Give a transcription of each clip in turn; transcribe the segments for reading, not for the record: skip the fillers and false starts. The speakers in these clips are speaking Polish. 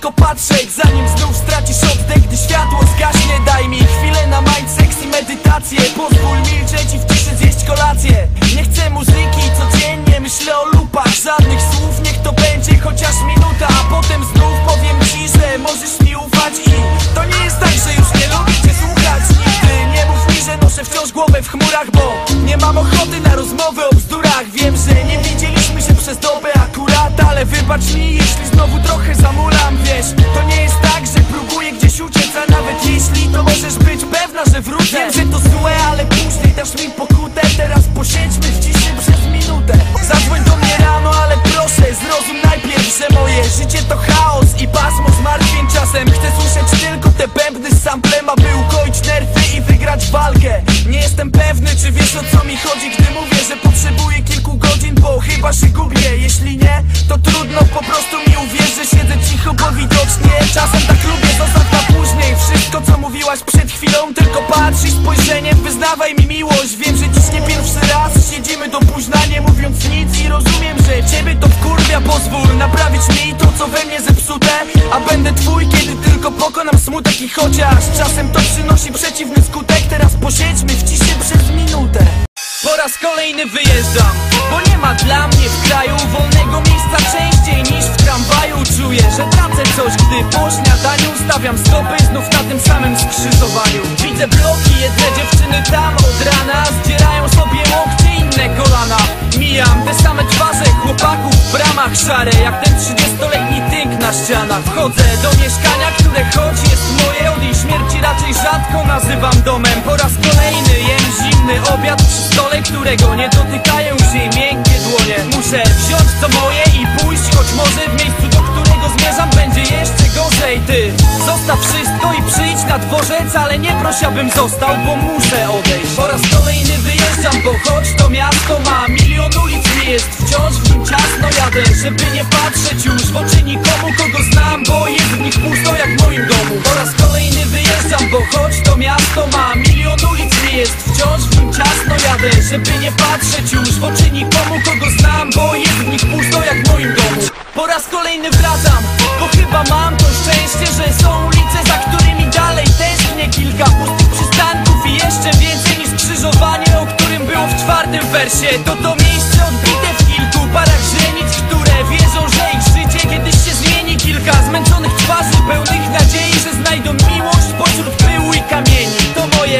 tylko patrzeć, zanim znów stracisz oddech, gdy światło zgaśnie. Daj mi chwilę na mindsex i medytację. Pozwól milczeć i w ciszy zjeść kolację. Nie chcę muzyki, codziennie myślę o lupach. Żadnych słów, niech to będzie chociaż minuta, a potem znów powiem ci, że możesz mi ufać. I to nie jest tak, że już nie lubię cię słuchać. Nigdy nie mów mi, że noszę wciąż głowę w chmurach, bo nie mam ochoty na rozmowy o bzdurach. Wiem, że nie widzieliśmy się przez dobę akurat, ale wybacz mi, jeśli znowu trochę zamulam. Wiesz, to nie jest tak, że próbuję gdzieś uciec, a nawet jeśli, to możesz być pewna, że wrócę. Wiem, że to złe, ale później dasz mi pokutę. Teraz posiedźmy w ciszy przez minutę. Zadzwoń do mnie rano, ale proszę, zrozum najpierw, że moje życie to chaos i pasmo zmartwień. Czasem chcę słyszeć tylko te bębny z samplem, aby ukoić nerwy i wygrać walkę. Nie jestem pewny, czy wiesz, o co mi chodzi, gdy mówię, że potrzebuję kilku godzin, bo chyba się gubię. Jeśli nie, to trudno, po prostu mi uwierz, że siedzę cicho, bo widocznie czasem tak lubię. Zostaw na później wszystko, co mówiłaś przed chwilą. Tylko patrz i spojrzeniem wyznawaj mi miłość. Wiem, że dziś nie pierwszy raz siedzimy do późna, nie mówiąc nic, i rozumiem, że ciebie to wkurwia. Pozwól naprawić mi to, co we mnie zepsute, a będę twój, kiedy tylko pokonam smutek. I chociaż czasem to przynosi przeciwny skutek, teraz posiedźmy w ciszy przez minutę. Po raz kolejny wyjeżdżam, bo nie ma dla mnie w kraju wolnego miejsca częściej niż w tramwaju. Czuję, że tracę coś, gdy po śniadaniu stawiam stopy znów na tym samym skrzyżowaniu. Widzę bloki, jedne dziewczyny tam od rana zdzierają sobie łokcie, inne kolana. Mijam te same twarze chłopaków w bramach szare, jak ten 30-letni tynk na ścianach. Wchodzę do mieszkania, które choć jest moje, od jej śmierci raczej rzadko nazywam domem. Po raz kolejny jem zimny obiad przy stole, którego nie dotykają się jej miękkie dłonie. Muszę wziąć co moje i pójść, choć może w miejscu, do którego zmierzam, będzie jeszcze gorzej. Ty zostaw wszystko i przyjdź na dworzec, ale nie proś, abym został, bo muszę odejść. Po raz kolejny wyjeżdżam, bo choć to miasto ma milion ulic, mi jest wciąż w nim ciasno. Jadę, żeby nie patrzeć już w oczy nikomu, kogo znam, bo jest w nich pusto jak w moim domu. Po raz kolejny wyjeżdżam, bo choć to miasto ma milion ulic, mi jest wciąż w nim ciasno. Jadę, żeby nie patrzeć już w oczy nikomu, kogo znam, bo jest w nich pusto jak w moim domu. Po raz kolejny wracam, bo chyba mam to szczęście, że są ulice, za którymi dalej tęsknię. Kilka pustych przystanków i jeszcze więcej niż skrzyżowanie, o którym było w 4. wersie. To miejsce odbite w kilku parach źrenic, które wierzą, że ich życie kiedyś się zmieni. Kilka zmęczonych twarzy pełnych nadziei, że znajdą miłość pośród pyłu i kamieni. To moje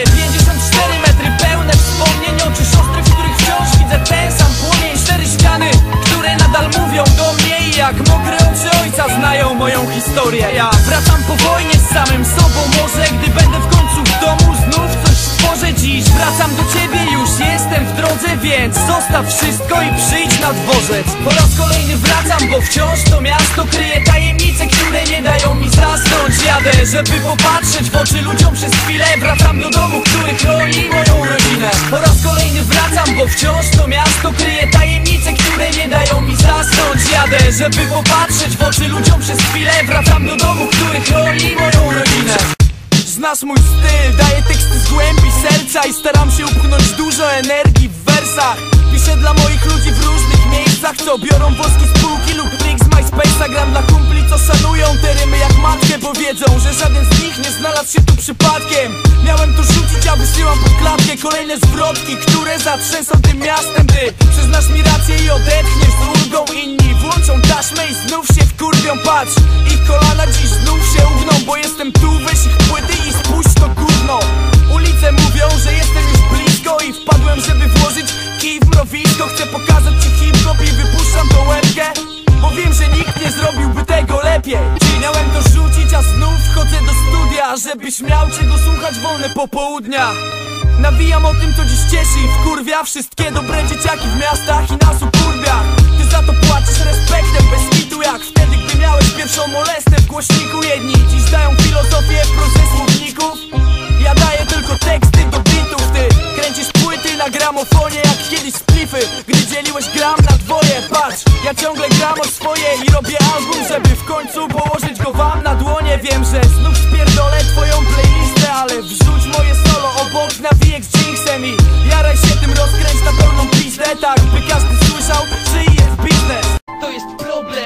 54 metry pełne wspomnień, oczy siostry, w których wciąż widzę ten sam płomień. 4 ściany, które nadal mówią do mnie, i jak mokre oczy ojca znają moją historię. Ja wracam po wojnie z samym sobą, może gdy będę w końcu w domu, znów coś stworzę. Dziś wracam do ciebie, już jestem w drodze, więc zostaw wszystko i przyjdź na dworzec. Po raz kolejny wracam, bo wciąż to miasto kryje tajemnice, które nie dają mi zasnąć. Jadę, żeby popatrzeć w oczy ludziom przez chwilę. Wracam do domu, który chroni moją rodzinę. Po raz kolejny wracam, bo wciąż to miasto kryje tajemnice, które nie dają mi zasnąć. Jadę, żeby popatrzeć w oczy ludziom przez chwilę. Wracam do domu, który chroni moją rodzinę. Znasz mój styl, daję teksty z głębi serca i staram się upchnąć dużo energii w wersach. Piszę dla moich ludzi w różnych miejscach, co biorą woski z półki lub plik z MySpace'a. Gram dla kumpli, co szanują te rymy jak matkę, bo wiedzą, że żaden z nich nie znalazł się tu przypadkiem. Miałem to rzucić, a wysyłam pod klatkę kolejne zwrotki, które zatrzęsą tym miastem. Ty przyznasz mi rację i odetchniesz z ulgą. Inni włączą taśmę i znów się wkurwią. Patrz, ich kolana dziś znów się ugną, bo jestem tu, weź ich płyty i spuść to gówno. Ulice mówią, że jestem już blisko i wpadłem, żeby włożyć kij w mrowisko. Chcę pokazać ci hip-hop i wypuszczam tą łebkę, bo wiem, że nikt nie zrobiłby tego lepiej. Miałem to rzucić, a znów wchodzę do studia, żebyś miał czego słuchać wolne popołudnia. Nawijam o tym, co dziś cieszy i wkurwia wszystkie dobre dzieciaki w miastach i na suburbiach. Ty za to płacisz respektem, bez kitu, jak wtedy, gdy miałeś pierwszą molestę w głośniku. Jedni dziś dają filozofię w prozy słowników, ja daję tylko teksty do bitów. Ty kręcisz płyty na gramofonie jak kiedyś splify, gdy dzieliłeś gram na dwoje. Patrz, ja ciągle gram o swoje i robię album, żeby w końcu położyć go wam na dłonie. Wiem, że znów spierdolę twoją playlistę, ale wrzuć moje solo obok nawijek z Jinxem i jaraj się tym, rozkręć na pełną pizdę, tak by każdy słyszał, że jest biznes. To jest problem, wiesz,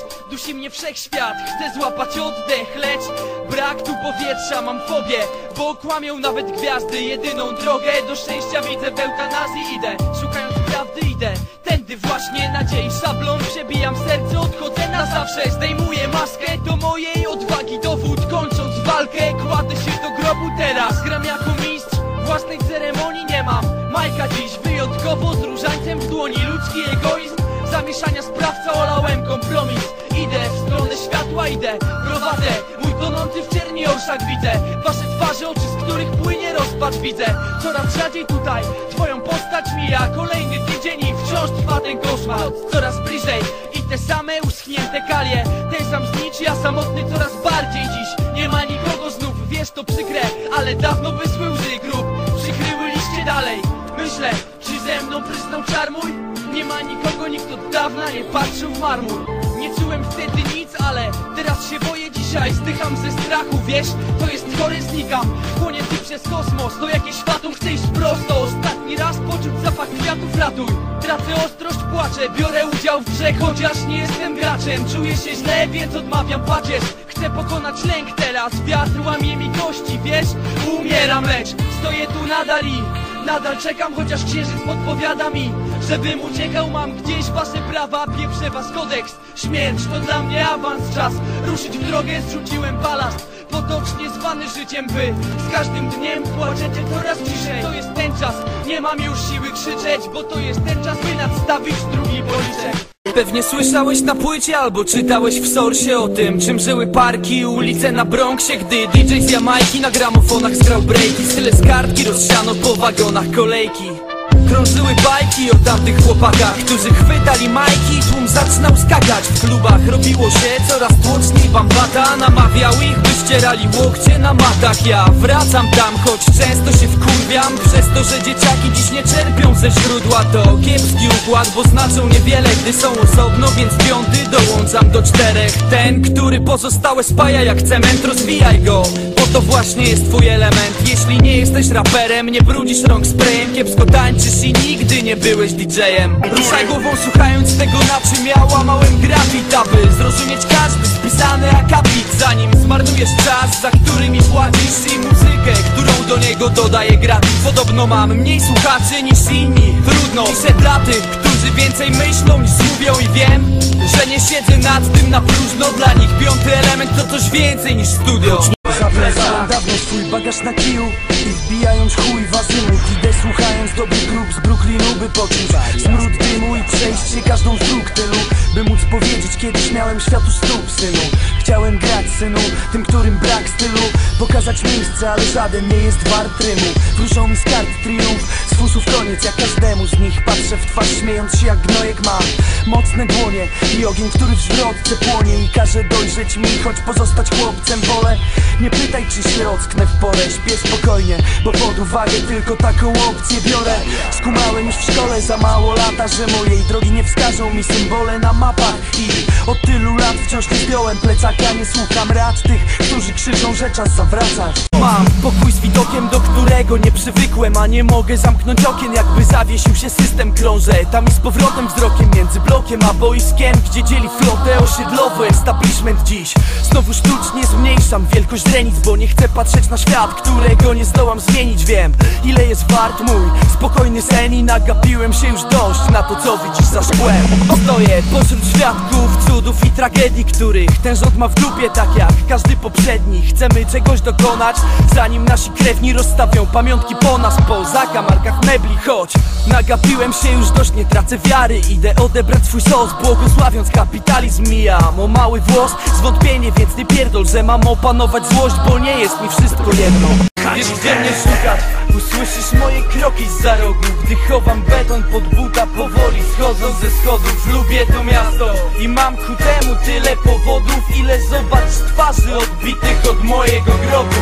dusi mnie wszechświat. Chcę złapać oddech, lecz brak tu powietrza. Mam fobię, bo kłamią nawet gwiazdy. Jedyną drogę do szczęścia widzę w eutanazji. Idę, szukając prawdy, idę tędy właśnie nadziei. Szablą przebijam serce, odchodzę na zawsze. Zdejmuję maskę, do mojej odwagi dowód. Kończąc walkę, kładę się do grobu teraz. Gram jako mistrz, własnej ceremonii nie mam. Majka dziś wyjątkowo z różańcem w dłoni. Ludzki egoizm, zamieszania sprawca, olałem kompromis. Idę w stronę światła, idę, prowadzę mój tonący w czerni orszak. Widzę wasze twarze, oczy, z których płynie rozpacz. Widzę coraz rzadziej tutaj twoją postać mija. Kolejny tydzień i wciąż trwa ten koszmar. Coraz bliżej i te same uschnięte kalie. Ten sam znicz, ja samotny coraz bardziej dziś. Nie ma nikogo znów, wiesz to przykre, ale dawno wysły łzy grób. Przykryły liście dalej. Myślę, czy ze mną prysnął czar mój? Nie ma nikogo, nikt od dawna nie patrzył w marmur. Nie czułem wtedy nic, ale teraz się boję dzisiaj. Zdycham ze strachu, wiesz, to jest chore, znikam. Płonięty przez kosmos, to jakieś fatum, chcę iść prosto. Ostatni raz poczuć zapach kwiatów, ratuj. Tracę ostrość, płaczę, biorę udział w grze, chociaż nie jestem graczem. Czuję się źle, więc odmawiam pacierz. Chcę pokonać lęk teraz, wiatr łamie mi kości, wiesz, umieram, lecz stoję tu nadal i nadal czekam, chociaż księżyc podpowiada mi, żebym uciekał. Mam gdzieś wasze prawa, pieprzę was kodeks. Śmierć to dla mnie awans, czas ruszyć w drogę, zrzuciłem balast. Potocznie zwany życiem, by z każdym dniem płaczecie coraz ciszej. To jest ten czas, nie mam już siły krzyczeć, bo to jest ten czas, by nadstawić drugi policzek. Pewnie słyszałeś na płycie albo czytałeś w Sourcie o tym, czym żyły parki, ulice na Bronxie, gdy DJ z Jamajki na gramofonach zgrał breaki. Style z kartki rozsiano po wagonach kolejki. Krążyły bajki o tamtych chłopakach, którzy chwytali majki i tłum zaczynał skakać. W klubach robiło się coraz tłoczniej, bambata namawiał ich, by ścierali łokcie na matach. Ja wracam tam, choć często się wkurwiam przez to, że dzieciaki dziś nie czerpią ze źródła. To kiepski układ, bo znaczą niewiele, gdy są osobno, więc piąty dołączam do czterech. Ten, który pozostałe spaja jak cement, rozwijaj go, bo to właśnie jest twój element. Jeśli nie jesteś raperem, nie brudzisz rąk sprayem, kiepsko tańczysz i nigdy nie byłeś DJ-em. Ruszaj głową, słuchając tego, na czym ja łamałem grafit, aby zrozumieć każdy spisany akapit. Zanim zmarnujesz czas, za który mi płacisz, i muzykę, którą do niego dodaję gratis. Podobno mam mniej słuchaczy niż inni. Trudno, piszę dla tych, którzy więcej myślą niż mówią, i wiem, że nie siedzę nad tym na próżno. Dla nich piąty element to coś więcej niż studio. Zapraszałem dawno swój bagaż na kiju i wbijając chuj w azymut. Idę słuchając dobrych grup z Brooklynu, by poczuć smród dymu i przejść się każdą z dróg tylu, by móc powiedzieć, kiedyś miałem światu stóp, synu. Chciałem grać, synu, tym, którym brak stylu, pokazać miejsce, ale żaden nie jest wart rymu. Wróżą mi z kart triumf, z fusów koniec, jak każdemu z nich patrzę w twarz, śmiejąc się jak gnojek. Mam mocne dłonie i ogień, który w zwrotce płonie i każe dojrzeć mi, choć pozostać chłopcem wolę. Nie pytaj, czy się ocknę w porę, śpię spokojnie, bo pod uwagę tylko taką opcję biorę. Skumałem już w szkole za mało lata, że mojej drogi nie wskażą mi symbole na mapach. I od tylu lat wciąż nie zdjąłem plecaka, nie słucham rad tych, którzy krzyczą, że czas zawracać. Mam pokój z widokiem, do którego nie przywykłem, a nie mogę zamknąć okien, jakby zawiesił się system. Krążę tam i z powrotem wzrokiem między blokiem a boiskiem, gdzie dzieli flotę osiedlowy establishment. Dziś znowu sztucznie zmniejszam wielkość źrenic, bo nie chcę patrzeć na świat, którego nie zdołam zmienić. Wiem, ile jest wart mój spokojny sen i nagapiłem się już dość na to, co widzisz za szkłem. Stoję pośród świadków cudów i tragedii, których ten rząd ma w dupie, tak jak każdy poprzedni. Chcemy czegoś dokonać, zanim nasi krewni rozstawią pamiątki po nas, po zakamarkach mebli. Choć nagapiłem się już dość, nie tracę wiary, idę odebrać swój sos, błogosławiąc kapitalizm. Mijam o mały włos zwątpienie, więc nie pierdol, że mam opanować złość, bo nie jest mi wszystko jedno. Wiesz, gdzie mnie szukasz, usłyszysz moje kroki zza rogu, gdy chowam beton pod buta, powoli schodząc ze schodów. Lubię to miasto i mam ku temu tyle powodów, ile zobacz twarzy odbitych od mojego grobu.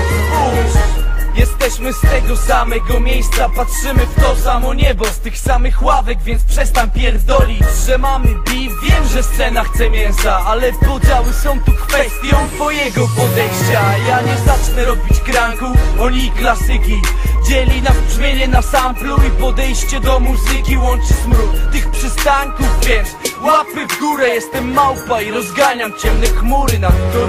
Jesteśmy z tego samego miejsca, patrzymy w to samo niebo, z tych samych ławek, więc przestań pierdolić, że mamy beef. Wiem, że scena chce mięsa, ale podziały są tu kwestią twojego podejścia. Ja nie zacznę robić kranku, oni klasyki. Dzieli nas brzmienie na samplu i podejście do muzyki, łączy smród tych przystanków, więc Łapy w górę, jestem małpa i rozganiam ciemne chmury nad